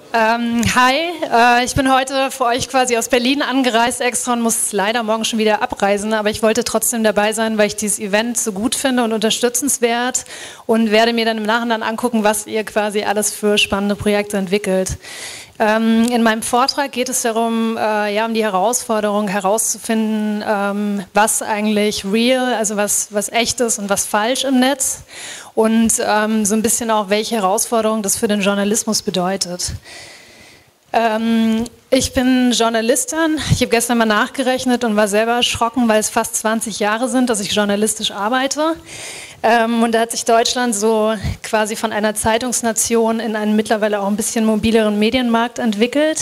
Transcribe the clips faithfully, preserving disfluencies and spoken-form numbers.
Ähm, hi, äh, ich bin heute für euch quasi aus Berlin angereist extra und muss leider morgen schon wieder abreisen, aber ich wollte trotzdem dabei sein, weil ich dieses Event so gut finde und unterstützenswert und werde mir dann im Nachhinein angucken, was ihr quasi alles für spannende Projekte entwickelt. Ähm, in meinem Vortrag geht es darum, äh, ja, um die Herausforderung herauszufinden, ähm, was eigentlich real, also was, was echt ist und was falsch im Netz und ähm, so ein bisschen auch, welche Herausforderung das für den Journalismus bedeutet. Ähm, ich bin Journalistin, ich habe gestern mal nachgerechnet und war selber erschrocken, weil es fast zwanzig Jahre sind, dass ich journalistisch arbeite. Ähm, und da hat sich Deutschland so quasi von einer Zeitungsnation in einen mittlerweile auch ein bisschen mobileren Medienmarkt entwickelt.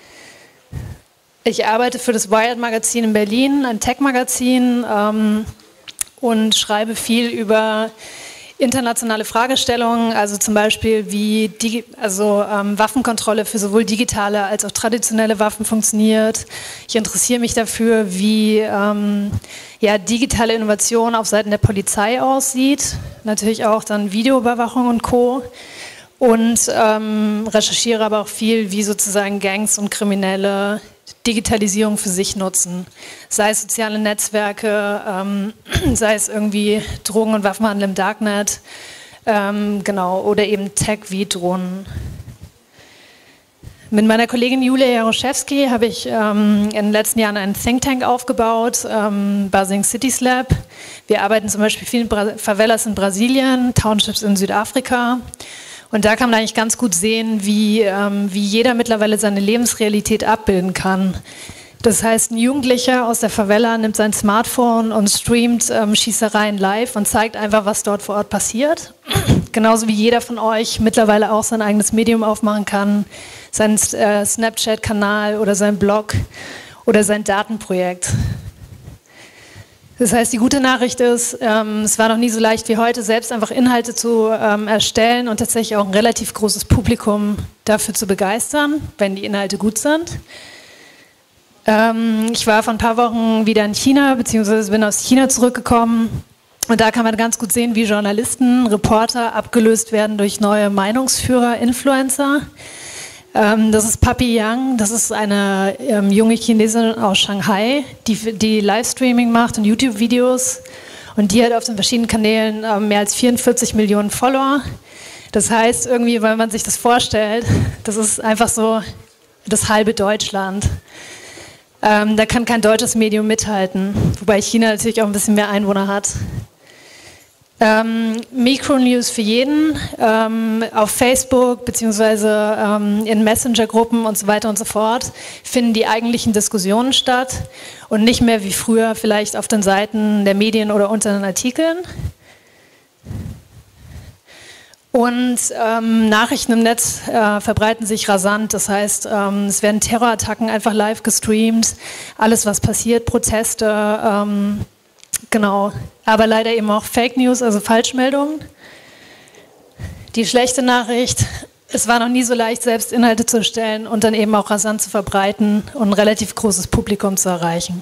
Ich arbeite für das Wired-Magazin in Berlin, ein Tech-Magazin, ähm, und schreibe viel über internationale Fragestellungen, also zum Beispiel wie Digi also, ähm, Waffenkontrolle für sowohl digitale als auch traditionelle Waffen funktioniert. Ich interessiere mich dafür, wie ähm, ja, digitale Innovation auf Seiten der Polizei aussieht, natürlich auch dann Videoüberwachung und Co. Und ähm, recherchiere aber auch viel, wie sozusagen Gangs und Kriminelle Digitalisierung für sich nutzen. Sei es soziale Netzwerke, ähm, sei es irgendwie Drogen- und Waffenhandel im Darknet, ähm, genau, oder eben Tech wie Drohnen. Mit meiner Kollegin Julia Jaroszewski habe ich ähm, in den letzten Jahren einen Think Tank aufgebaut, ähm, Buzzing Cities Lab. Wir arbeiten zum Beispiel viel in Bra- Favelas in Brasilien, Townships in Südafrika. Und da kann man eigentlich ganz gut sehen, wie, ähm, wie jeder mittlerweile seine Lebensrealität abbilden kann. Das heißt, ein Jugendlicher aus der Favela nimmt sein Smartphone und streamt ähm, Schießereien live und zeigt einfach, was dort vor Ort passiert. Genauso wie jeder von euch mittlerweile auch sein eigenes Medium aufmachen kann, seinen äh, Snapchat-Kanal oder sein Blog oder sein Datenprojekt. Das heißt, die gute Nachricht ist, ähm, es war noch nie so leicht wie heute, selbst einfach Inhalte zu ähm, erstellen und tatsächlich auch ein relativ großes Publikum dafür zu begeistern, wenn die Inhalte gut sind. Ähm, ich war vor ein paar Wochen wieder in China, beziehungsweise bin aus China zurückgekommen. Und da kann man ganz gut sehen, wie Journalisten, Reporter abgelöst werden durch neue Meinungsführer, Influencer. Ähm, das ist Papi Yang, das ist eine ähm, junge Chinesin aus Shanghai, die, die Livestreaming macht und YouTube-Videos. Und die hat auf den verschiedenen Kanälen ähm, mehr als vierundvierzig Millionen Follower. Das heißt, irgendwie, wenn man sich das vorstellt, das ist einfach so das halbe Deutschland. Ähm, da kann kein deutsches Medium mithalten, wobei China natürlich auch ein bisschen mehr Einwohner hat. Ähm, Mikronews für jeden, ähm, auf Facebook beziehungsweise ähm, in Messenger-Gruppen und so weiter und so fort finden die eigentlichen Diskussionen statt und nicht mehr wie früher vielleicht auf den Seiten der Medien oder unter den Artikeln. Und ähm, Nachrichten im Netz äh, verbreiten sich rasant, das heißt, ähm, es werden Terrorattacken einfach live gestreamt, alles was passiert, Proteste, ähm, genau, aber leider eben auch Fake News, also Falschmeldungen. Die schlechte Nachricht, es war noch nie so leicht, selbst Inhalte zu erstellen und dann eben auch rasant zu verbreiten und ein relativ großes Publikum zu erreichen.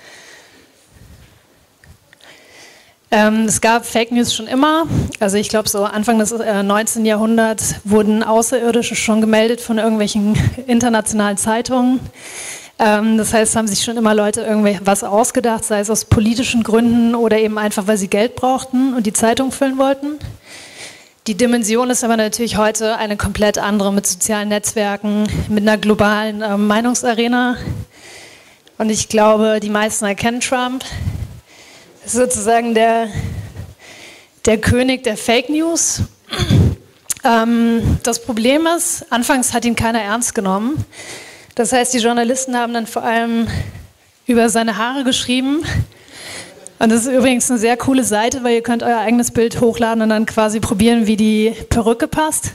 Ähm, es gab Fake News schon immer, also ich glaube so Anfang des äh, neunzehnten Jahrhunderts wurden Außerirdische schon gemeldet von irgendwelchen internationalen Zeitungen. Das heißt, es haben sich schon immer Leute irgendwas ausgedacht, sei es aus politischen Gründen oder eben einfach, weil sie Geld brauchten und die Zeitung füllen wollten. Die Dimension ist aber natürlich heute eine komplett andere mit sozialen Netzwerken, mit einer globalen äh, Meinungsarena. Und ich glaube, die meisten erkennen Trump. Das ist sozusagen der, der König der Fake News. Ähm, das Problem ist, anfangs hat ihn keiner ernst genommen. Das heißt, die Journalisten haben dann vor allem über seine Haare geschrieben. Und das ist übrigens eine sehr coole Seite, weil ihr könnt euer eigenes Bild hochladen und dann quasi probieren, wie die Perücke passt.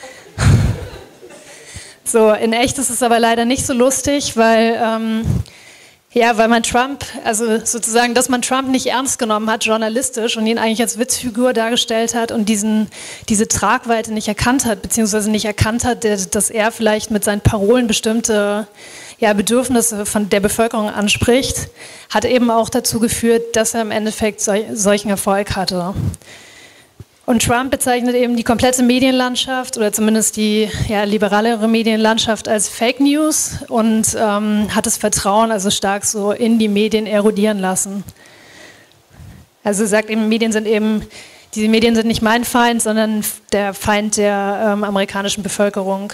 So, in echt ist es aber leider nicht so lustig, weil, ähm, ja, weil man Trump, also sozusagen, dass man Trump nicht ernst genommen hat, journalistisch, und ihn eigentlich als Witzfigur dargestellt hat und diesen, diese Tragweite nicht erkannt hat, beziehungsweise nicht erkannt hat, dass er vielleicht mit seinen Parolen bestimmte ja, Bedürfnisse von der Bevölkerung anspricht, hat eben auch dazu geführt, dass er im Endeffekt sol- solchen Erfolg hatte. Und Trump bezeichnet eben die komplette Medienlandschaft oder zumindest die ja, liberalere Medienlandschaft als Fake News und ähm, hat das Vertrauen also stark so in die Medien erodieren lassen. Also er sagt eben, Medien sind eben, diese Medien sind nicht mein Feind, sondern der Feind der ähm, amerikanischen Bevölkerung.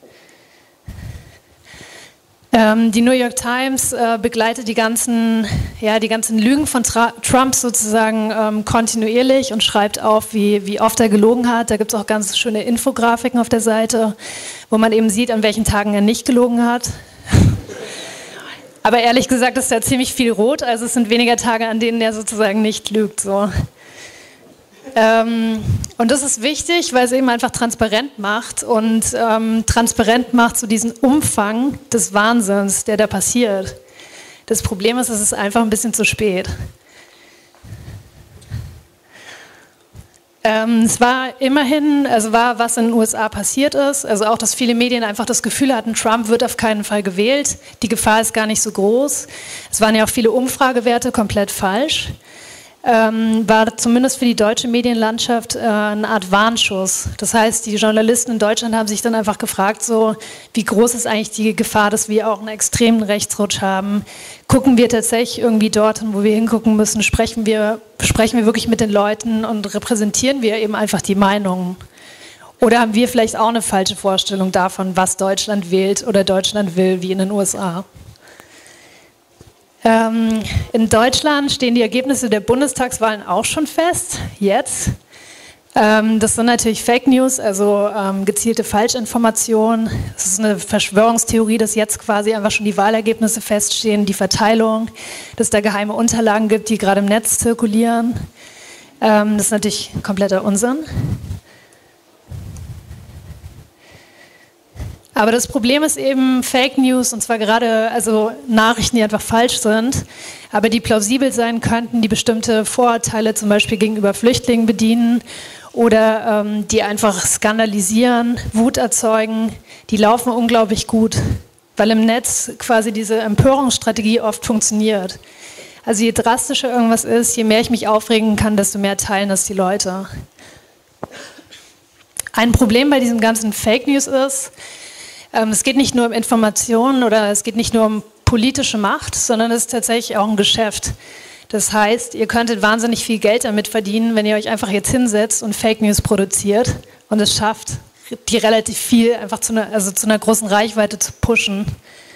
Ähm, die New York Times äh, begleitet die ganzen, ja, die ganzen Lügen von Tra Trump sozusagen ähm, kontinuierlich und schreibt auf, wie, wie oft er gelogen hat. Da gibt es auch ganz schöne Infografiken auf der Seite, wo man eben sieht, an welchen Tagen er nicht gelogen hat. Aber ehrlich gesagt ist da ziemlich viel rot, also es sind weniger Tage, an denen er sozusagen nicht lügt. So. Ähm, und das ist wichtig, weil es eben einfach transparent macht und ähm, transparent macht so diesen Umfang des Wahnsinns, der da passiert. Das Problem ist, es ist einfach ein bisschen zu spät. Ähm, es war immerhin, also war, was in den U S A passiert ist, also auch, dass viele Medien einfach das Gefühl hatten, Trump wird auf keinen Fall gewählt, die Gefahr ist gar nicht so groß. Es waren ja auch viele Umfragewerte komplett falsch. Ähm, war zumindest für die deutsche Medienlandschaft äh, eine Art Warnschuss. Das heißt, die Journalisten in Deutschland haben sich dann einfach gefragt, so, wie groß ist eigentlich die Gefahr, dass wir auch einen extremen Rechtsrutsch haben? Gucken wir tatsächlich irgendwie dorthin, wo wir hingucken müssen? Sprechen wir, sprechen wir wirklich mit den Leuten und repräsentieren wir eben einfach die Meinungen? Oder haben wir vielleicht auch eine falsche Vorstellung davon, was Deutschland wählt oder Deutschland will, wie in den U S A? Ähm, in Deutschland stehen die Ergebnisse der Bundestagswahlen auch schon fest, jetzt. Ähm, das sind natürlich Fake News, also ähm, gezielte Falschinformationen. Es ist eine Verschwörungstheorie, dass jetzt quasi einfach schon die Wahlergebnisse feststehen, die Verteilung, dass es da geheime Unterlagen gibt, die gerade im Netz zirkulieren. Ähm, das ist natürlich kompletter Unsinn. Aber das Problem ist eben Fake News, und zwar gerade also Nachrichten, die einfach falsch sind, aber die plausibel sein könnten, die bestimmte Vorurteile zum Beispiel gegenüber Flüchtlingen bedienen oder ähm, die einfach skandalisieren, Wut erzeugen, die laufen unglaublich gut, weil im Netz quasi diese Empörungsstrategie oft funktioniert. Also je drastischer irgendwas ist, je mehr ich mich aufregen kann, desto mehr teilen das die Leute. Ein Problem bei diesem ganzen Fake News ist, es geht nicht nur um Informationen oder es geht nicht nur um politische Macht, sondern es ist tatsächlich auch ein Geschäft. Das heißt, ihr könntet wahnsinnig viel Geld damit verdienen, wenn ihr euch einfach jetzt hinsetzt und Fake News produziert und es schafft, die relativ viel einfach zu einer, also zu einer großen Reichweite zu pushen.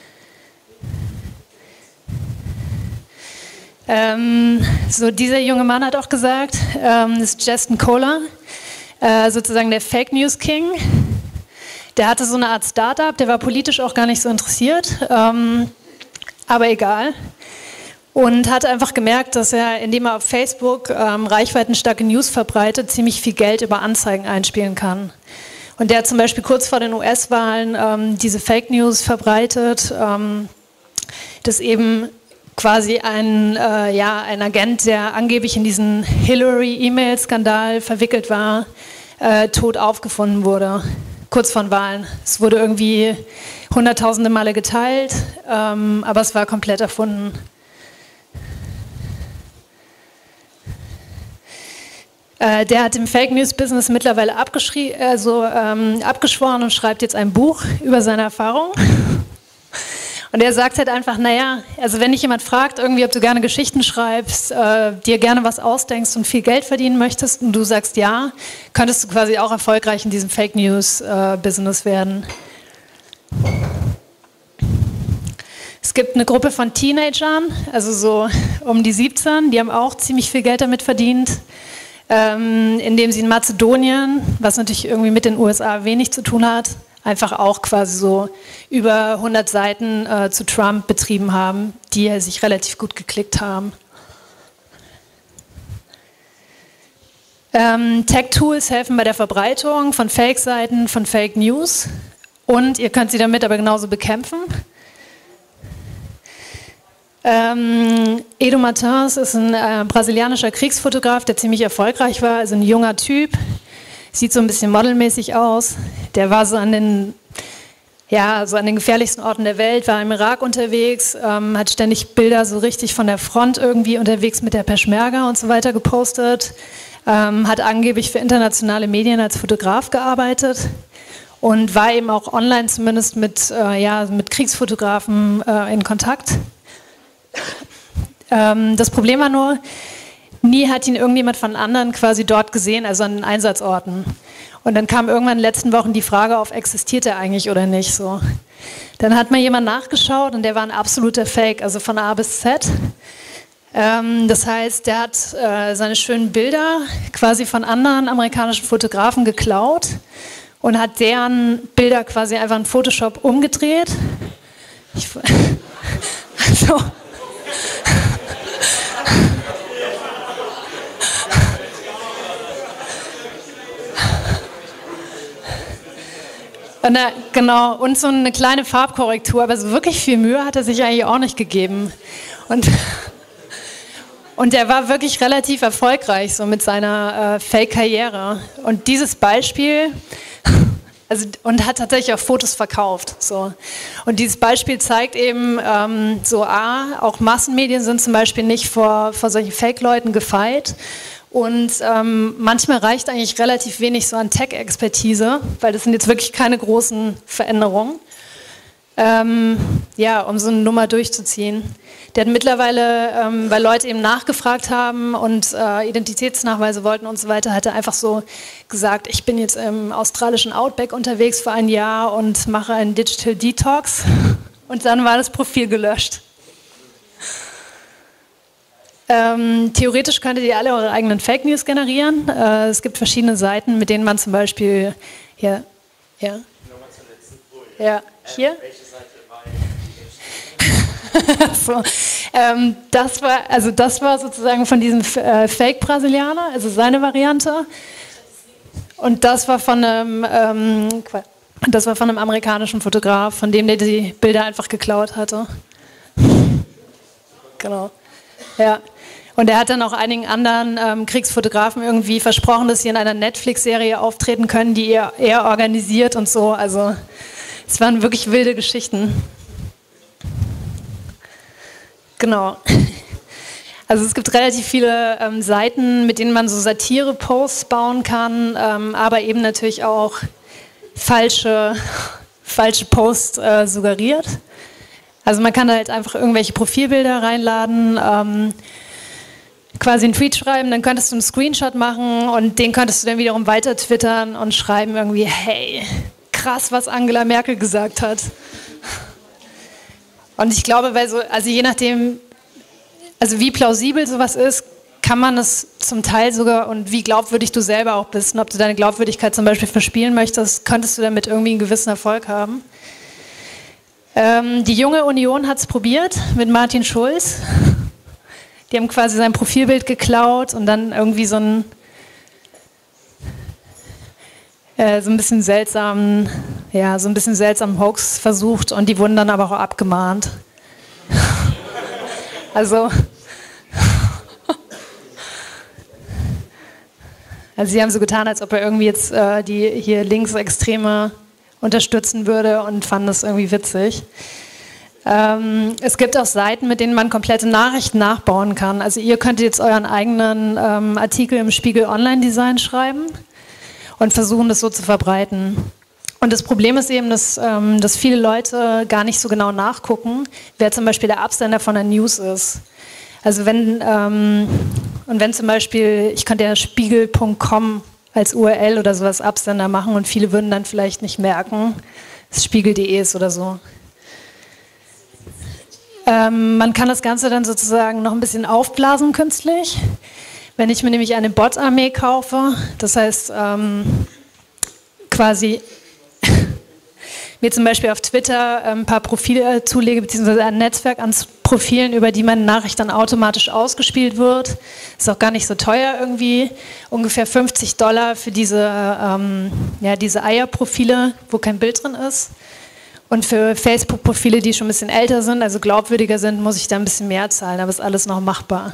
Ähm, so dieser junge Mann hat auch gesagt, ähm, das ist Justin Kohler, äh, sozusagen der Fake News King. Der hatte so eine Art Startup, der war politisch auch gar nicht so interessiert, ähm, aber egal. Und hat einfach gemerkt, dass er, indem er auf Facebook ähm, reichweitenstarke News verbreitet, ziemlich viel Geld über Anzeigen einspielen kann. Und der hat zum Beispiel kurz vor den U S-Wahlen ähm, diese Fake News verbreitet, ähm, dass eben quasi ein, äh, ja, ein Agent, der angeblich in diesen Hillary-E-Mail-Skandal verwickelt war, äh, tot aufgefunden wurde. Kurz vor den Wahlen. Es wurde irgendwie hunderttausende Male geteilt, ähm, aber es war komplett erfunden. Äh, der hat im Fake News Business mittlerweile also, ähm, abgeschworen und schreibt jetzt ein Buch über seine Erfahrung. Und er sagt halt einfach, naja, also wenn dich jemand fragt, irgendwie, ob du gerne Geschichten schreibst, äh, dir gerne was ausdenkst und viel Geld verdienen möchtest und du sagst ja, könntest du quasi auch erfolgreich in diesem Fake News äh, Business werden. Es gibt eine Gruppe von Teenagern, also so um die siebzehn, die haben auch ziemlich viel Geld damit verdient, ähm, indem sie in Mazedonien, was natürlich irgendwie mit den U S A wenig zu tun hat, einfach auch quasi so über hundert Seiten äh, zu Trump betrieben haben, die sich relativ gut geklickt haben. Ähm, Tech-Tools helfen bei der Verbreitung von Fake-Seiten, von Fake News und ihr könnt sie damit aber genauso bekämpfen. Ähm, Edu Martins ist ein äh, brasilianischer Kriegsfotograf, der ziemlich erfolgreich war, also ein junger Typ. Sieht so ein bisschen modelmäßig aus. Der war so an den, ja, so an den gefährlichsten Orten der Welt, war im Irak unterwegs, ähm, hat ständig Bilder so richtig von der Front irgendwie unterwegs mit der Peschmerga und so weiter gepostet. ähm, hat angeblich für internationale Medien als Fotograf gearbeitet und war eben auch online zumindest mit, äh, ja, mit Kriegsfotografen äh, in Kontakt. Ähm, das Problem war nur, nie hat ihn irgendjemand von anderen quasi dort gesehen, also an den Einsatzorten. Und dann kam irgendwann in den letzten Wochen die Frage auf, existiert er eigentlich oder nicht so. Dann hat mal jemand nachgeschaut und der war ein absoluter Fake, also von A bis Z. Ähm, das heißt, der hat äh, seine schönen Bilder quasi von anderen amerikanischen Fotografen geklaut und hat deren Bilder quasi einfach in Photoshop umgedreht. Ich, also, Und, äh, genau, und so eine kleine Farbkorrektur, aber so wirklich viel Mühe hat er sich eigentlich auch nicht gegeben. Und, und er war wirklich relativ erfolgreich so mit seiner äh, Fake-Karriere. Und dieses Beispiel, also, und hat tatsächlich auch Fotos verkauft. So. Und dieses Beispiel zeigt eben, ähm, so A, auch Massenmedien sind zum Beispiel nicht vor, vor solchen Fake-Leuten gefeit. Und ähm, manchmal reicht eigentlich relativ wenig so an Tech-Expertise, weil das sind jetzt wirklich keine großen Veränderungen, ähm, ja, um so eine Nummer durchzuziehen. Der hat mittlerweile, ähm, weil Leute eben nachgefragt haben und äh, Identitätsnachweise wollten und so weiter, hat er einfach so gesagt, ich bin jetzt im australischen Outback unterwegs für ein Jahr und mache einen Digital Detox. Und dann war das Profil gelöscht. Ähm, theoretisch könntet ihr alle eure eigenen Fake News generieren. Äh, es gibt verschiedene Seiten, mit denen man zum Beispiel hier, ja, ja, hier. so, ähm, das war, also das war sozusagen von diesem äh, Fake-Brasilianer, also seine Variante. Und das war von einem, ähm, das war von einem amerikanischen Fotograf, von dem der die Bilder einfach geklaut hatte. Genau. Ja. Und er hat dann auch einigen anderen ähm, Kriegsfotografen irgendwie versprochen, dass sie in einer Netflix-Serie auftreten können, die er, er organisiert und so. Also es waren wirklich wilde Geschichten. Genau. Also es gibt relativ viele ähm, Seiten, mit denen man so Satire-Posts bauen kann, ähm, aber eben natürlich auch falsche, falsche Posts äh, suggeriert. Also man kann halt einfach irgendwelche Profilbilder reinladen, ähm, quasi einen Tweet schreiben, dann könntest du einen Screenshot machen und den könntest du dann wiederum weiter twittern und schreiben irgendwie, hey, krass, was Angela Merkel gesagt hat. Und ich glaube, weil so, also je nachdem, also wie plausibel sowas ist, kann man es zum Teil sogar, und wie glaubwürdig du selber auch bist und ob du deine Glaubwürdigkeit zum Beispiel verspielen möchtest, könntest du damit irgendwie einen gewissen Erfolg haben. Ähm, die Junge Union hat es probiert mit Martin Schulz. Die haben quasi sein Profilbild geklaut und dann irgendwie so ein, äh, so ein bisschen seltsamen, ja, so ein bisschen seltsamen Hoax versucht und die wurden dann aber auch abgemahnt. Also, also sie haben so getan, als ob er irgendwie jetzt äh, die hier Linksextreme unterstützen würde und fanden das irgendwie witzig. Ähm, es gibt auch Seiten, mit denen man komplette Nachrichten nachbauen kann. Also ihr könnt jetzt euren eigenen ähm, Artikel im Spiegel Online-Design schreiben und versuchen, das so zu verbreiten. Und das Problem ist eben, dass, ähm, dass viele Leute gar nicht so genau nachgucken, wer zum Beispiel der Absender von der News ist. Also wenn, ähm, und wenn zum Beispiel, ich könnte ja spiegel punkt com als U R L oder sowas Absender machen und viele würden dann vielleicht nicht merken, dass es spiegel punkt de ist oder so. Ähm, man kann das Ganze dann sozusagen noch ein bisschen aufblasen künstlich. Wenn ich mir nämlich eine Bot-Armee kaufe, das heißt ähm, quasi mir zum Beispiel auf Twitter ein paar Profile zulege, beziehungsweise ein Netzwerk an Profilen, über die meine Nachricht dann automatisch ausgespielt wird. Ist auch gar nicht so teuer irgendwie. Ungefähr fünfzig Dollar für diese, ähm, ja, diese Eierprofile, wo kein Bild drin ist. Und für Facebook-Profile, die schon ein bisschen älter sind, also glaubwürdiger sind, muss ich da ein bisschen mehr zahlen, aber ist alles noch machbar.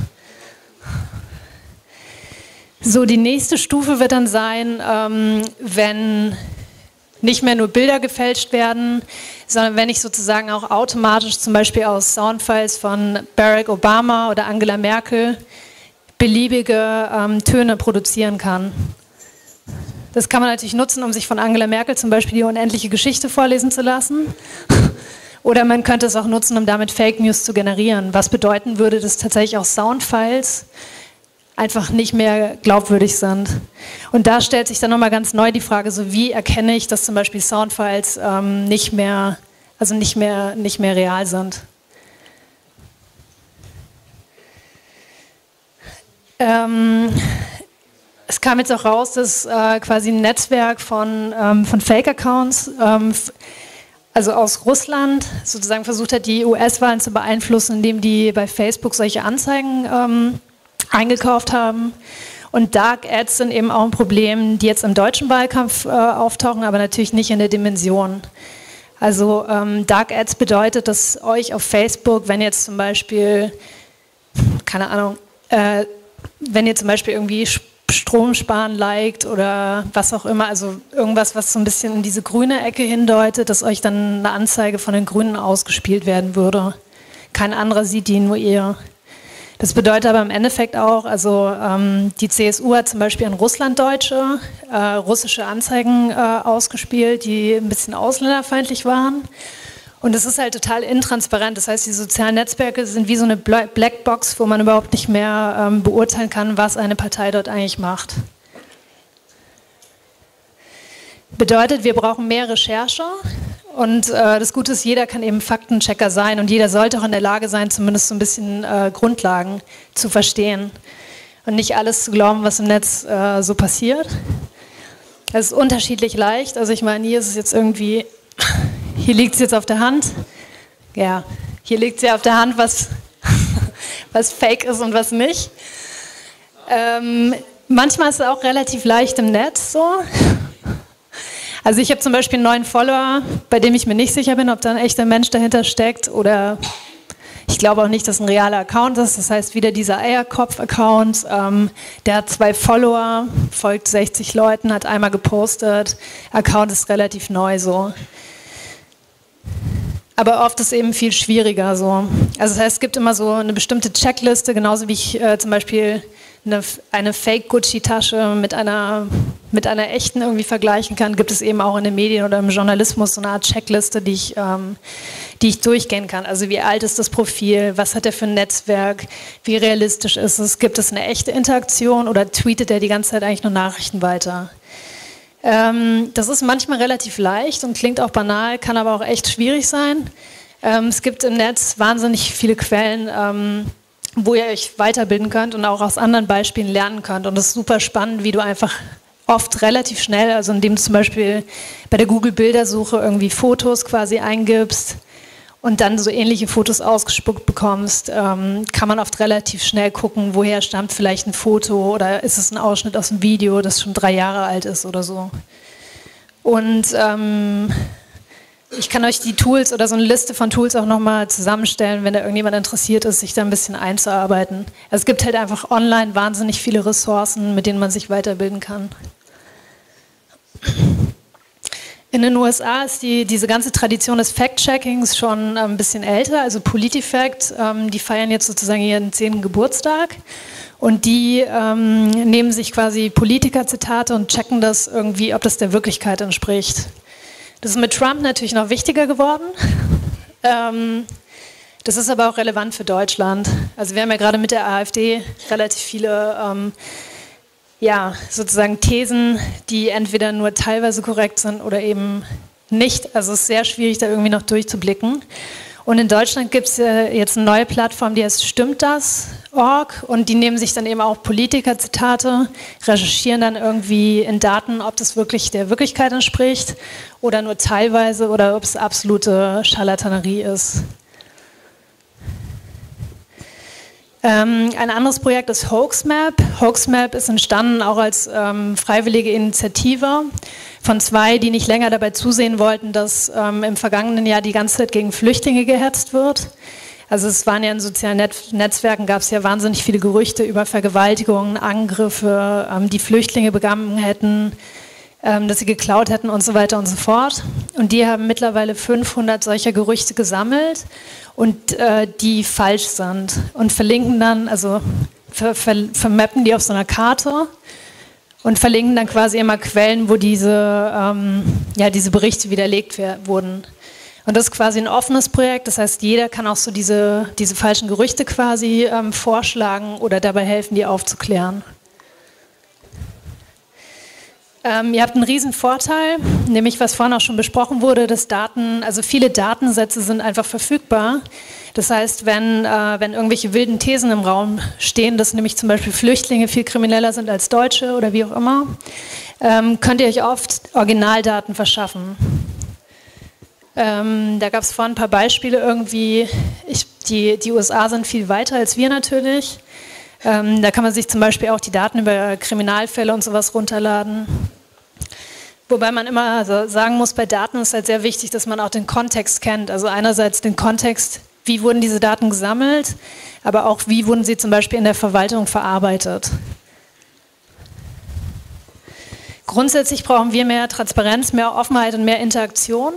So, die nächste Stufe wird dann sein, ähm, wenn nicht mehr nur Bilder gefälscht werden, sondern wenn ich sozusagen auch automatisch zum Beispiel aus Soundfiles von Barack Obama oder Angela Merkel beliebige ähm, Töne produzieren kann. Das kann man natürlich nutzen, um sich von Angela Merkel zum Beispiel die unendliche Geschichte vorlesen zu lassen. Oder man könnte es auch nutzen, um damit Fake News zu generieren, was bedeuten würde, dass tatsächlich auch Soundfiles einfach nicht mehr glaubwürdig sind. Und da stellt sich dann nochmal ganz neu die Frage, so wie erkenne ich, dass zum Beispiel Soundfiles ähm, nicht mehr, also nicht mehr, nicht mehr real sind. Ähm, es kam jetzt auch raus, dass äh, quasi ein Netzwerk von, ähm, von Fake-Accounts, ähm, also aus Russland, sozusagen versucht hat, die U S-Wahlen zu beeinflussen, indem die bei Facebook solche Anzeigen ähm, eingekauft haben. Und Dark Ads sind eben auch ein Problem, die jetzt im deutschen Wahlkampf äh, auftauchen, aber natürlich nicht in der Dimension. Also ähm, Dark Ads bedeutet, dass euch auf Facebook, wenn jetzt zum Beispiel, keine Ahnung, äh, wenn ihr zum Beispiel irgendwie Strom sparen liked oder was auch immer, also irgendwas, was so ein bisschen in diese grüne Ecke hindeutet, dass euch dann eine Anzeige von den Grünen ausgespielt werden würde. Kein anderer sieht die, nur ihr. Das bedeutet aber im Endeffekt auch, also ähm, die C S U hat zum Beispiel an Russlanddeutsche äh, russische Anzeigen äh, ausgespielt, die ein bisschen ausländerfeindlich waren. Und es ist halt total intransparent. Das heißt, die sozialen Netzwerke sind wie so eine Blackbox, wo man überhaupt nicht mehr ähm, beurteilen kann, was eine Partei dort eigentlich macht. Bedeutet, wir brauchen mehr Recherche. Und äh, das Gute ist, jeder kann eben Faktenchecker sein und jeder sollte auch in der Lage sein, zumindest so ein bisschen äh, Grundlagen zu verstehen und nicht alles zu glauben, was im Netz äh, so passiert. Es ist unterschiedlich leicht. Also ich meine, hier ist es jetzt irgendwie, hier liegt es jetzt auf der Hand. Ja, hier liegt es ja auf der Hand, was, was Fake ist und was nicht. Ähm, manchmal ist es auch relativ leicht im Netz so. Also ich habe zum Beispiel einen neuen Follower, bei dem ich mir nicht sicher bin, ob da ein echter Mensch dahinter steckt oder ich glaube auch nicht, dass ein realer Account ist. Das heißt, wieder dieser Eierkopf-Account, ähm, der hat zwei Follower, folgt sechzig Leuten, hat einmal gepostet, Account ist relativ neu so. Aber oft ist es eben viel schwieriger so. Also das heißt, es gibt immer so eine bestimmte Checkliste, genauso wie ich äh, zum Beispiel eine, eine Fake-Gucci-Tasche mit einer, mit einer echten irgendwie vergleichen kann, gibt es eben auch in den Medien oder im Journalismus so eine Art Checkliste, die ich, ähm, die ich durchgehen kann. Also wie alt ist das Profil, was hat er für ein Netzwerk, wie realistisch ist es, gibt es eine echte Interaktion oder tweetet er die ganze Zeit eigentlich nur Nachrichten weiter? Ähm, das ist manchmal relativ leicht und klingt auch banal, kann aber auch echt schwierig sein. Ähm, es gibt im Netz wahnsinnig viele Quellen, ähm, wo ihr euch weiterbilden könnt und auch aus anderen Beispielen lernen könnt. Und das ist super spannend, wie du einfach oft relativ schnell, also indem du zum Beispiel bei der Google-Bildersuche irgendwie Fotos quasi eingibst und dann so ähnliche Fotos ausgespuckt bekommst, ähm, kann man oft relativ schnell gucken, woher stammt vielleicht ein Foto oder ist es ein Ausschnitt aus einem Video, das schon drei Jahre alt ist oder so. Und ähm, ich kann euch die Tools oder so eine Liste von Tools auch nochmal zusammenstellen, wenn da irgendjemand interessiert ist, sich da ein bisschen einzuarbeiten. Also es gibt halt einfach online wahnsinnig viele Ressourcen, mit denen man sich weiterbilden kann. In den U S A ist die, diese ganze Tradition des Fact-Checkings schon ein bisschen älter, also PolitiFact, ähm, die feiern jetzt sozusagen ihren zehnten Geburtstag und die ähm, nehmen sich quasi Politiker-Zitate und checken das irgendwie, ob das der Wirklichkeit entspricht. Das ist mit Trump natürlich noch wichtiger geworden. Ähm, das ist aber auch relevant für Deutschland. Also wir haben ja gerade mit der AfD relativ viele ähm, ja, sozusagen Thesen, die entweder nur teilweise korrekt sind oder eben nicht. Also es ist sehr schwierig, da irgendwie noch durchzublicken. Und in Deutschland gibt es äh, jetzt eine neue Plattform, die heißt Stimmt das Punkt org und die nehmen sich dann eben auch Politiker-Zitate, recherchieren dann irgendwie in Daten, ob das wirklich der Wirklichkeit entspricht oder nur teilweise oder ob es absolute Scharlatanerie ist. Ähm, ein anderes Projekt ist Hoaxmap. Hoaxmap ist entstanden auch als ähm, freiwillige Initiative von zwei, die nicht länger dabei zusehen wollten, dass ähm, im vergangenen Jahr die ganze Zeit gegen Flüchtlinge gehetzt wird. Also es waren ja in sozialen Net- Netzwerken, gab es ja wahnsinnig viele Gerüchte über Vergewaltigungen, Angriffe, ähm, die Flüchtlinge begangen hätten, ähm, dass sie geklaut hätten und so weiter und so fort. Und die haben mittlerweile fünfhundert solcher Gerüchte gesammelt und äh, die falsch sind und verlinken dann, also ver ver vermappen die auf so einer Karte und verlinken dann quasi immer Quellen, wo diese, ähm, ja, diese Berichte widerlegt wurden. Und das ist quasi ein offenes Projekt, das heißt, jeder kann auch so diese, diese falschen Gerüchte quasi ähm, vorschlagen oder dabei helfen, die aufzuklären. Ähm, ihr habt einen riesen Vorteil, nämlich was vorhin auch schon besprochen wurde, dass Daten, also viele Datensätze sind einfach verfügbar. Das heißt, wenn, äh, wenn irgendwelche wilden Thesen im Raum stehen, dass nämlich zum Beispiel Flüchtlinge viel krimineller sind als Deutsche oder wie auch immer, ähm, könnt ihr euch oft Originaldaten verschaffen. Ähm, da gab es vorhin ein paar Beispiele irgendwie, ich, die, die U S A sind viel weiter als wir natürlich. Ähm, da kann man sich zum Beispiel auch die Daten über Kriminalfälle und sowas runterladen. Wobei man immer also sagen muss, bei Daten ist halt sehr wichtig, dass man auch den Kontext kennt. Also einerseits den Kontext, wie wurden diese Daten gesammelt, aber auch wie wurden sie zum Beispiel in der Verwaltung verarbeitet. Grundsätzlich brauchen wir mehr Transparenz, mehr Offenheit und mehr Interaktion.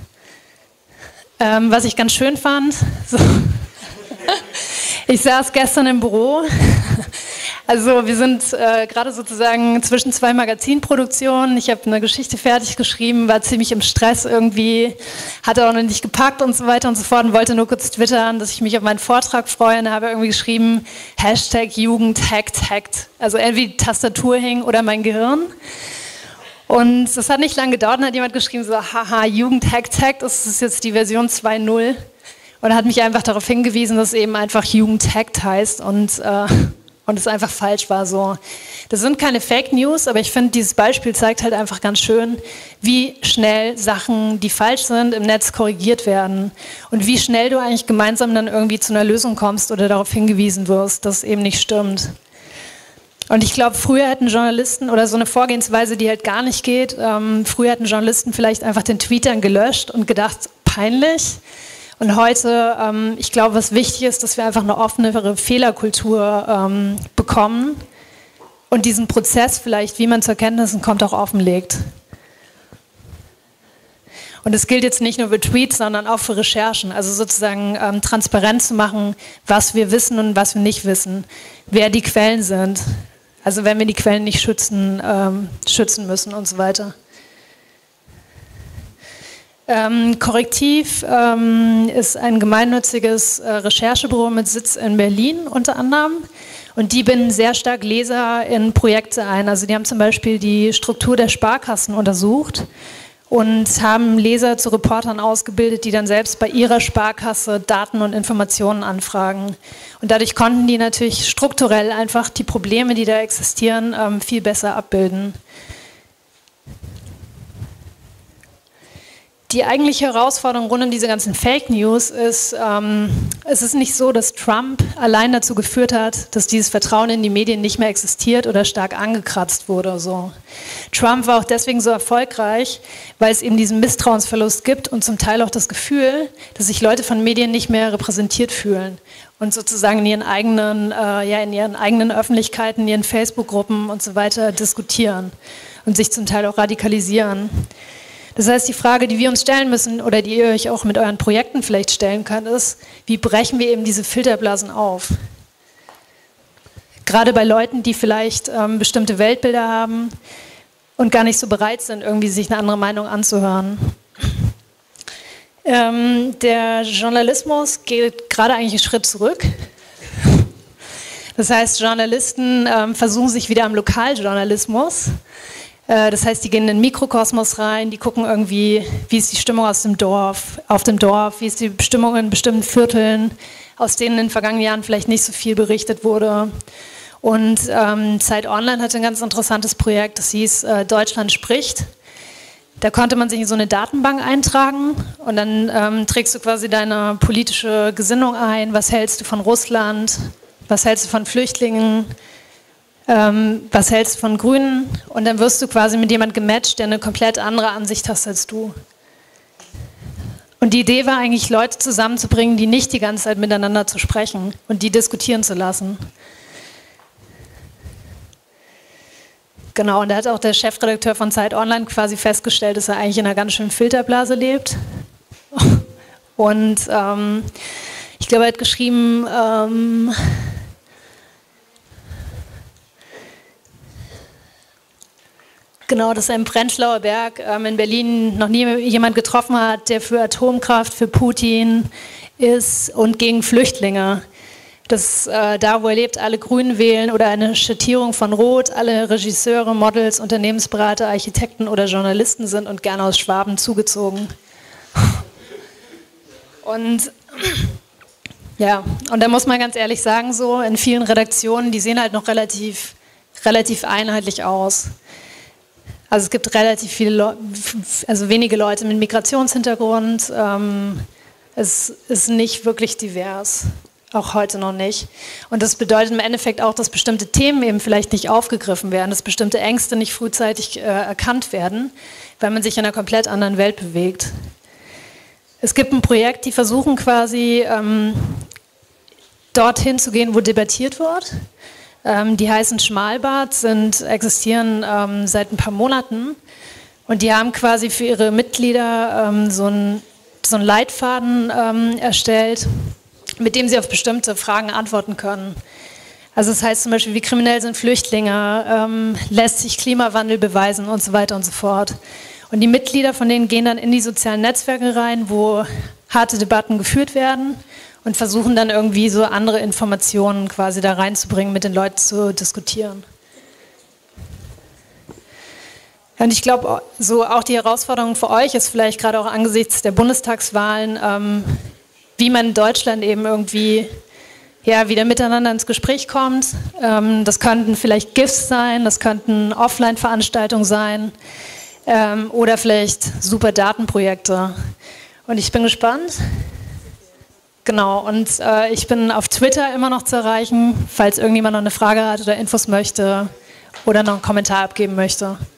Ähm, was ich ganz schön fand, so ich saß gestern im Büro, also wir sind äh, gerade sozusagen zwischen zwei Magazinproduktionen, ich habe eine Geschichte fertig geschrieben, war ziemlich im Stress irgendwie, hatte auch noch nicht gepackt und so weiter und so fort und wollte nur kurz twittern, dass ich mich auf meinen Vortrag freue und habe irgendwie geschrieben, Hashtag Jugend hackt hackt, also entweder die Tastatur hing oder mein Gehirn. Und das hat nicht lange gedauert, dann hat jemand geschrieben, so haha, Jugend hackt hackt, das ist jetzt die Version zwei punkt null. Und hat mich einfach darauf hingewiesen, dass es eben einfach Jugend hackt heißt und, äh, und es einfach falsch war. So. Das sind keine Fake News, aber ich finde, dieses Beispiel zeigt halt einfach ganz schön, wie schnell Sachen, die falsch sind, im Netz korrigiert werden. Und wie schnell du eigentlich gemeinsam dann irgendwie zu einer Lösung kommst oder darauf hingewiesen wirst, dass es eben nicht stimmt. Und ich glaube, früher hätten Journalisten, oder so eine Vorgehensweise, die halt gar nicht geht, ähm, früher hätten Journalisten vielleicht einfach den Tweet dann gelöscht und gedacht, peinlich. Und heute, ähm, ich glaube, was wichtig ist, dass wir einfach eine offenere Fehlerkultur ähm, bekommen und diesen Prozess vielleicht, wie man zu Erkenntnissen kommt, auch offenlegt. Und das gilt jetzt nicht nur für Tweets, sondern auch für Recherchen, also sozusagen ähm, transparent zu machen, was wir wissen und was wir nicht wissen, wer die Quellen sind, also wenn wir die Quellen nicht schützen, ähm, schützen müssen und so weiter. Ähm, Korrektiv ähm, ist ein gemeinnütziges äh, Recherchebüro mit Sitz in Berlin unter anderem und die binden sehr stark Leser in Projekte ein. Also die haben zum Beispiel die Struktur der Sparkassen untersucht und haben Leser zu Reportern ausgebildet, die dann selbst bei ihrer Sparkasse Daten und Informationen anfragen. Und dadurch konnten die natürlich strukturell einfach die Probleme, die da existieren, ähm, viel besser abbilden. Die eigentliche Herausforderung rund um diese ganzen Fake News ist, ähm, es ist nicht so, dass Trump allein dazu geführt hat, dass dieses Vertrauen in die Medien nicht mehr existiert oder stark angekratzt wurde. So. Trump war auch deswegen so erfolgreich, weil es eben diesen Misstrauensverlust gibt und zum Teil auch das Gefühl, dass sich Leute von Medien nicht mehr repräsentiert fühlen und sozusagen in ihren eigenen, äh, ja, in ihren eigenen Öffentlichkeiten, in ihren Facebook-Gruppen und so weiter diskutieren und sich zum Teil auch radikalisieren. Das heißt, die Frage, die wir uns stellen müssen oder die ihr euch auch mit euren Projekten vielleicht stellen könnt, ist, wie brechen wir eben diese Filterblasen auf? Gerade bei Leuten, die vielleicht ähm, bestimmte Weltbilder haben und gar nicht so bereit sind, irgendwie sich eine andere Meinung anzuhören. Ähm, der Journalismus geht gerade eigentlich einen Schritt zurück. Das heißt, Journalisten ähm, versuchen sich wieder am Lokaljournalismus. Das heißt, die gehen in den Mikrokosmos rein, die gucken irgendwie, wie ist die Stimmung aus dem Dorf, auf dem Dorf, wie ist die Stimmung in bestimmten Vierteln, aus denen in den vergangenen Jahren vielleicht nicht so viel berichtet wurde. Und ähm, Zeit Online hatte ein ganz interessantes Projekt, das hieß äh, Deutschland spricht. Da konnte man sich in so eine Datenbank eintragen und dann ähm, trägst du quasi deine politische Gesinnung ein, was hältst du von Russland, was hältst du von Flüchtlingen, Ähm, was hältst du von Grünen? Und dann wirst du quasi mit jemandem gematcht, der eine komplett andere Ansicht hat als du. Und die Idee war eigentlich, Leute zusammenzubringen, die nicht die ganze Zeit miteinander zu sprechen und die diskutieren zu lassen. Genau, und da hat auch der Chefredakteur von Zeit Online quasi festgestellt, dass er eigentlich in einer ganz schönen Filterblase lebt. Und ähm, ich glaube, er hat geschrieben, ähm, Genau, das ist ein Brennschlauer Berg. Ähm, in Berlin noch nie jemand getroffen hat, der für Atomkraft, für Putin ist und gegen Flüchtlinge. Das äh, da, wo er lebt, alle Grünen wählen oder eine Schattierung von Rot, alle Regisseure, Models, Unternehmensberater, Architekten oder Journalisten sind und gerne aus Schwaben zugezogen. Und ja, und da muss man ganz ehrlich sagen, so in vielen Redaktionen, die sehen halt noch relativ, relativ einheitlich aus. Also es gibt relativ viele, Le also wenige Leute mit Migrationshintergrund. Ähm, es ist nicht wirklich divers, auch heute noch nicht. Und das bedeutet im Endeffekt auch, dass bestimmte Themen eben vielleicht nicht aufgegriffen werden, dass bestimmte Ängste nicht frühzeitig äh, erkannt werden, weil man sich in einer komplett anderen Welt bewegt. Es gibt ein Projekt, die versuchen quasi ähm, dorthin zu gehen, wo debattiert wird. Ähm, die heißen Schmalbad, sind, existieren ähm, seit ein paar Monaten und die haben quasi für ihre Mitglieder ähm, so einen so einen Leitfaden ähm, erstellt, mit dem sie auf bestimmte Fragen antworten können. Also das heißt zum Beispiel, wie kriminell sind Flüchtlinge, ähm, lässt sich Klimawandel beweisen und so weiter und so fort. Und die Mitglieder von denen gehen dann in die sozialen Netzwerke rein, wo harte Debatten geführt werden und versuchen dann irgendwie so andere Informationen quasi da reinzubringen, mit den Leuten zu diskutieren. Und ich glaube, so auch die Herausforderung für euch ist vielleicht gerade auch angesichts der Bundestagswahlen, ähm, wie man in Deutschland eben irgendwie ja, wieder miteinander ins Gespräch kommt. Ähm, das könnten vielleicht GIFs sein, das könnten Offline-Veranstaltungen sein ähm, oder vielleicht super Datenprojekte. Und ich bin gespannt. Genau, und äh, ich bin auf Twitter immer noch zu erreichen, falls irgendjemand noch eine Frage hat oder Infos möchte oder noch einen Kommentar abgeben möchte.